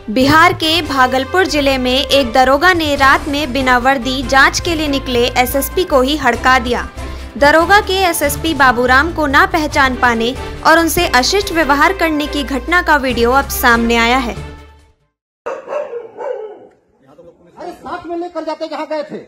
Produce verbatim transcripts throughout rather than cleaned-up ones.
बिहार के भागलपुर जिले में एक दरोगा ने रात में बिना वर्दी जांच के लिए निकले एसएसपी को ही हड़का दिया। दरोगा के एसएसपी बाबूराम को ना पहचान पाने और उनसे अशिष्ट व्यवहार करने की घटना का वीडियो अब सामने आया है। अरे साथ में लेकर जाते जहाँ गए थे,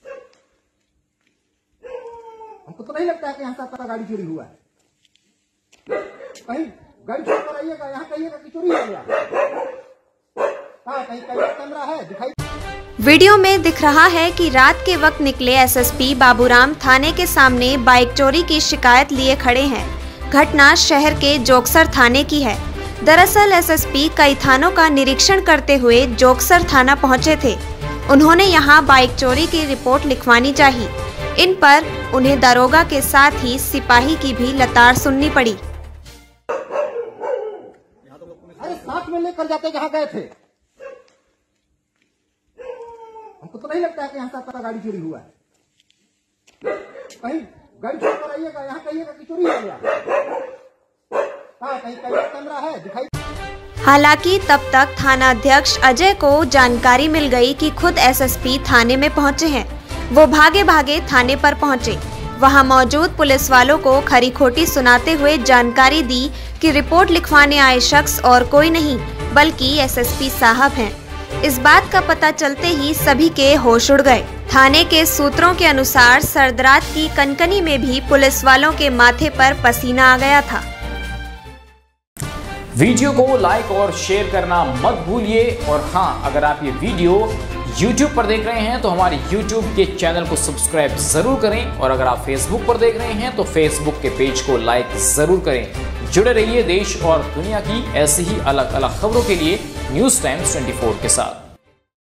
हमको तो नहीं लगता है कि यहाँ सात गाड़ी चोरी हुआ है। कहीं गाड़ी चोरी कराइएगा, यहाँ कहिएगा कि चोरी हो गया। हाँ, कहीं कैमरा है दिखाई। वीडियो में दिख रहा है कि रात के वक्त निकले एसएसपी बाबूराम थाने के सामने बाइक चोरी की शिकायत लिए खड़े हैं। घटना शहर के जोगसर थाने की है। दरअसल एसएसपी कई थानों का निरीक्षण करते हुए जोगसर थाना पहुंचे थे। उन्होंने यहां बाइक चोरी की रिपोर्ट लिखवानी चाहिए। इन पर उन्हें दरोगा के साथ ही सिपाही की भी लताड़ सुननी पड़ी। अरे साथ में लेकर जाते जहाँ गए थे, हमको तो नहीं लगता है कि यहाँ सात गाड़ी चोरी हुआ है। कहीं गाड़ी चोरी कराइएगा, यहाँ कहिएगा कि चोरी हो गया। हाँ, कहीं कैमरा है दिखाई। हालांकि तब तक थाना अध्यक्ष अजय को जानकारी मिल गई कि खुद एसएसपी थाने में पहुंचे हैं। वो भागे भागे थाने पर पहुंचे। वहां मौजूद पुलिस वालों को खरी खोटी सुनाते हुए जानकारी दी कि रिपोर्ट लिखवाने आए शख्स और कोई नहीं बल्कि एसएसपी साहब हैं। इस बात का पता चलते ही सभी के होश उड़ गए। थाने के सूत्रों के अनुसार सरदरात की कनकनी में भी पुलिस वालों के माथे पर पसीना आ गया था। वीडियो को लाइक और शेयर करना मत भूलिए। और हाँ, अगर आप ये वीडियो YouTube पर देख रहे हैं तो हमारे YouTube के चैनल को सब्सक्राइब जरूर करें। और अगर आप Facebook पर देख रहे हैं तो Facebook के पेज को लाइक जरूर करें। जुड़े रहिए देश और दुनिया की ऐसी ही अलग अलग खबरों के लिए न्यूज़ टाइम्स चौबीस के साथ।